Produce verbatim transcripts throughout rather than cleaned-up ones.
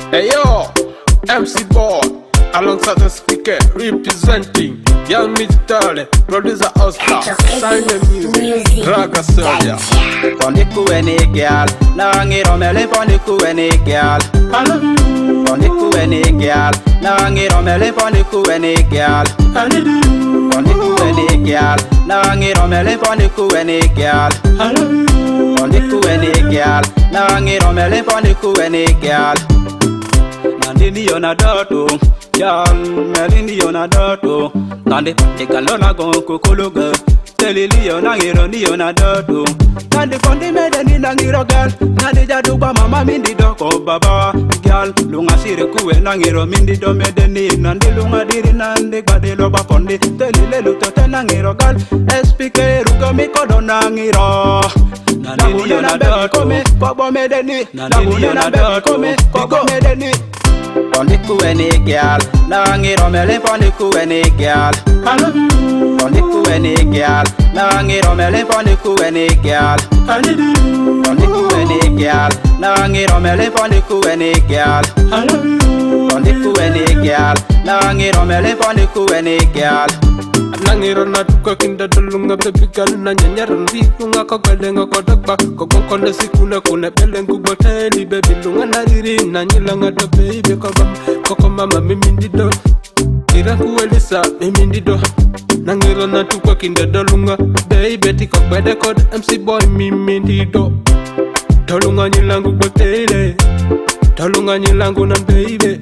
Hey yo, M C Boy, alongside the speaker, representing Young MusicJaja, producer Oscar, sign the music, Raga Soldier. Pondiku ene gyal, nangiro mele pondiku ene gyal. I love you. Pondiku ene gyal, nangiro mele pondiku ene gyal. I need you. Pondiku ene gyal, nangiro mele pondiku ene gyal. I love you. Pondiku ene gyal, nangiro mele pondiku ene gyal. Nandini yona doto, gyal, melini yona doto. Nande egalona gon kokologa, telili yona ngiro ni yona doto. Nande kondi medeni nangiro gal, nande jaduba mama mindi doko baba. Gyal, lunga sire kuwe nangiro mindi do medeni. Nande lunga diri nande gade loba pondi, telile lutote nangiro gal. Espike rugo mikodo nangiro. Nande yona doto, kobo medeni. Nande yona doto, kobo medeni. Pondiku ene gyal, nangiro mele pondiku ene gyal. I love you. Pondiku ene gyal, nangiro mele pondiku ene gyal. I need you. Pondiku ene gyal, nangiro mele pondiku ene gyal. I love you. Pondiku ene gyal, nangiro mele pondiku ene gyal. Nangiro na tuko kinda dolunga baby girl na nyanyara ndiku nga kogalenga kodakba kogonko na siku na kuna belengu boteli baby lunga na riri na nyilanga do baby kogom koko mama mimi ndido ira kuwelisa mimi ndido. Nangiro na tuko kinda dolunga baby tiko kwede kod M C Boy mimi ndido. Dolunga nyilangu boteli dolunga nyilangu na baby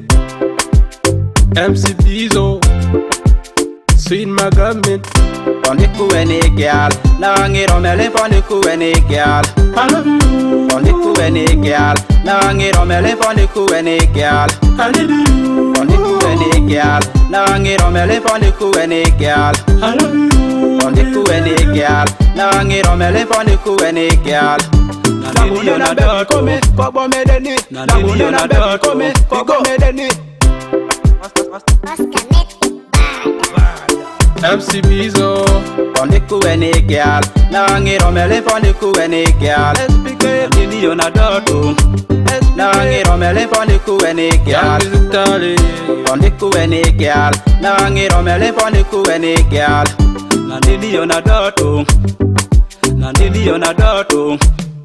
M C Bizo Sweet my government. Pondiku ene gyal, nangiro mele pondiku ene gyal. I love you. Pondiku ene gyal, nangiro mele pondiku ene gyal. I need you. Pondiku ene gyal, nangiro mele pondiku ene gyal. I love you. Pondiku ene gyal, nangiro mele pondiku ene gyal. Nandini yona doto, kobo medeni. Nandini yona doto, kobo medeni. M C Bizo. Pondiku ene gyal, nangiro mele pondiku ene gyal. Nandini yona doto, nangiro mele pondiku ene gyal. Pondiku ene gyal, nangiro mele pondiku ene gyal. Nandini yona doto, nandini yona doto.